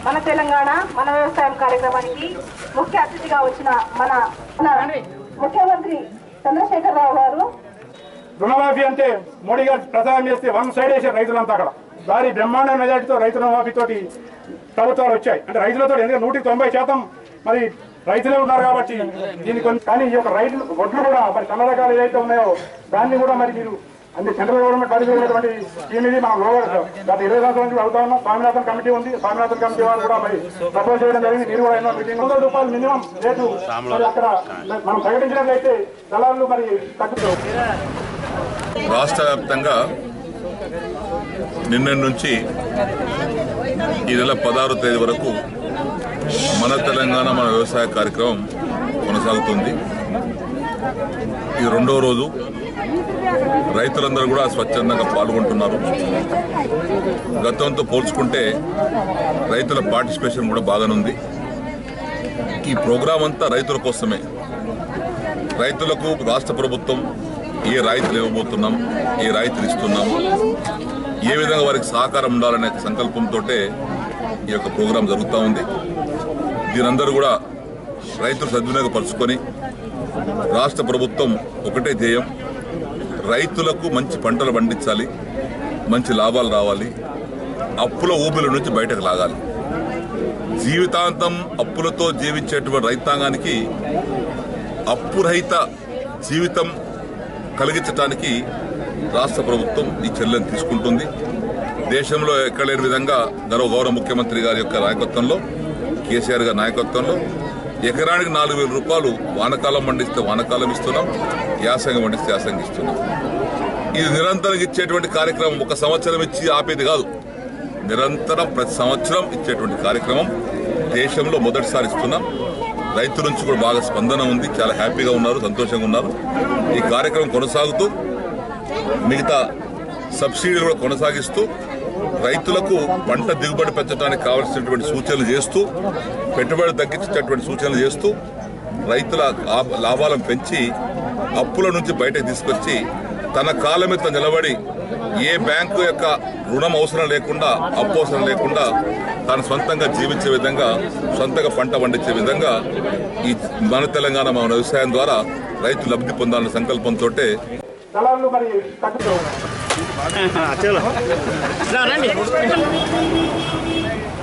మన తెలంగాణ మన వ్యవసాయం కార్యక్రమానికి ముఖ్య అతిథిగా వచ్చిన మన ముఖ్యమంత్రి చంద్రశేఖరరావు గారు రుణమాఫీ అంటే మోడీ గారు ప్రచారం చేస్తే వన్ సైడ్ వేసే రైతులంతా అక్కడ దాని బ్రహ్మాండ మెజార్టీతో రైతు రుణమాఫీతోటి ప్రభుత్వాలు వచ్చాయి. అంటే రైతులతో ఎందుకంటే 190% మరి రైతులే ఉన్నారు కాబట్టి దీని కానీ ఈ యొక్క రైతులు వడ్లు కూడా మరి చాలా రకాలు ఏదైతే ఉన్నాయో దాన్ని కూడా మరి మీరు అంటే సెంట్రల్ గవర్నమెంట్ పరిధిలోటువంటి స్కీమ్ ఇది మనం గత 20 సంవత్సరాల నుంచి అవుతా ఉన్నాం. స్వామినాథన్ కమిటీ ఉంది. స్వామినాథన్ కమిటీ వాళ్ళు కూడా మరి ప్రపోజ్ చేయడం జరిగింది. మీరు కూడా ఎన్నో మీటింగ్ ₹100 మినిమం రేటు మరి అక్కడ మనం ప్రకటించినట్లయితే దళారులు మరి తగ్గుతారు. రాష్ట్ర వ్యాప్తంగా నిన్న నుంచి ఈ నెల 16వ తేదీ వరకు మన తెలంగాణ మన వ్యవసాయ కార్యక్రమం కొనసాగుతుంది. ఇది రెండవ రోజు. రైతులందరూ కూడా స్వచ్ఛందంగా పాల్గొంటున్నారు. గతంతో పోల్చుకుంటే రైతుల పార్టిసిపేషన్ కూడా బాగానుంది. ఈ ప్రోగ్రాం అంతా రైతుల కోసమే. రైతులకు రాష్ట్ర ప్రభుత్వం ఏ రాయితీలు ఇవ్వబోతున్నాం, ఏ రాయితీలు ఇస్తున్నాం, ఏ విధంగా వారికి సహకారం ఉండాలనే సంకల్పంతో ఈ యొక్క ప్రోగ్రాం జరుగుతూ ఉంది. దీనందరూ కూడా రైతులు సద్వినియోగపరుచుకొని రాష్ట్ర ప్రభుత్వం ఒకటే ధ్యేయం, రైతులకు మంచి పంటలు పండించాలి, మంచి లాభాలు రావాలి, అప్పుల ఊబిల నుంచి బయటకు లాగాలి. జీవితాంతం అప్పులతో జీవించేటువంటి రైతాంగానికి అప్పురహిత జీవితం కలిగించడానికి రాష్ట్ర ప్రభుత్వం ఈ చర్యలను తీసుకుంటుంది. దేశంలో ఎక్కడలేని విధంగా గౌరవ ముఖ్యమంత్రి గారి యొక్క నాయకత్వంలో, కేసీఆర్ గారి నాయకత్వంలో ఎకరానికి ₹4,000 వానకాలం పండిస్తే వానకాలం ఇస్తున్నాం, యాసంగి పండిస్తే యాసంగి ఇస్తున్నాం. ఇది నిరంతరం ఇచ్చేటువంటి కార్యక్రమం. ఒక సంవత్సరం ఇచ్చి ఆపేది కాదు, నిరంతరం ప్రతి సంవత్సరం ఇచ్చేటువంటి కార్యక్రమం దేశంలో మొదటిసారి ఇస్తున్నాం. రైతుల నుంచి కూడా బాగా స్పందన ఉంది. చాలా హ్యాపీగా ఉన్నారు, సంతోషంగా ఉన్నారు. ఈ కార్యక్రమం కొనసాగుతూ మిగతా సబ్సిడీలు కూడా కొనసాగిస్తూ రైతులకు పంట దిగుబడి పెంచడానికి కావాల్సినటువంటి సూచనలు చేస్తూ, పెట్టుబడి తగ్గించేటటువంటి సూచనలు చేస్తూ, రైతుల లాభాలను పెంచి అప్పుల నుంచి బయటకు తీసుకొచ్చి తన కాళ్ళ మీద నిలబడి ఏ బ్యాంకు యొక్క రుణం అవసరం లేకుండా, అప్పు అవసరం లేకుండా తాను సొంతంగా జీవించే విధంగా, సొంతంగా పంట పండించే విధంగా ఈ మన తెలంగాణ మన వ్యవసాయం ద్వారా రైతు లబ్ధి పొందాలనే సంకల్పంతో దళారులు మరి తగ్గుతారు.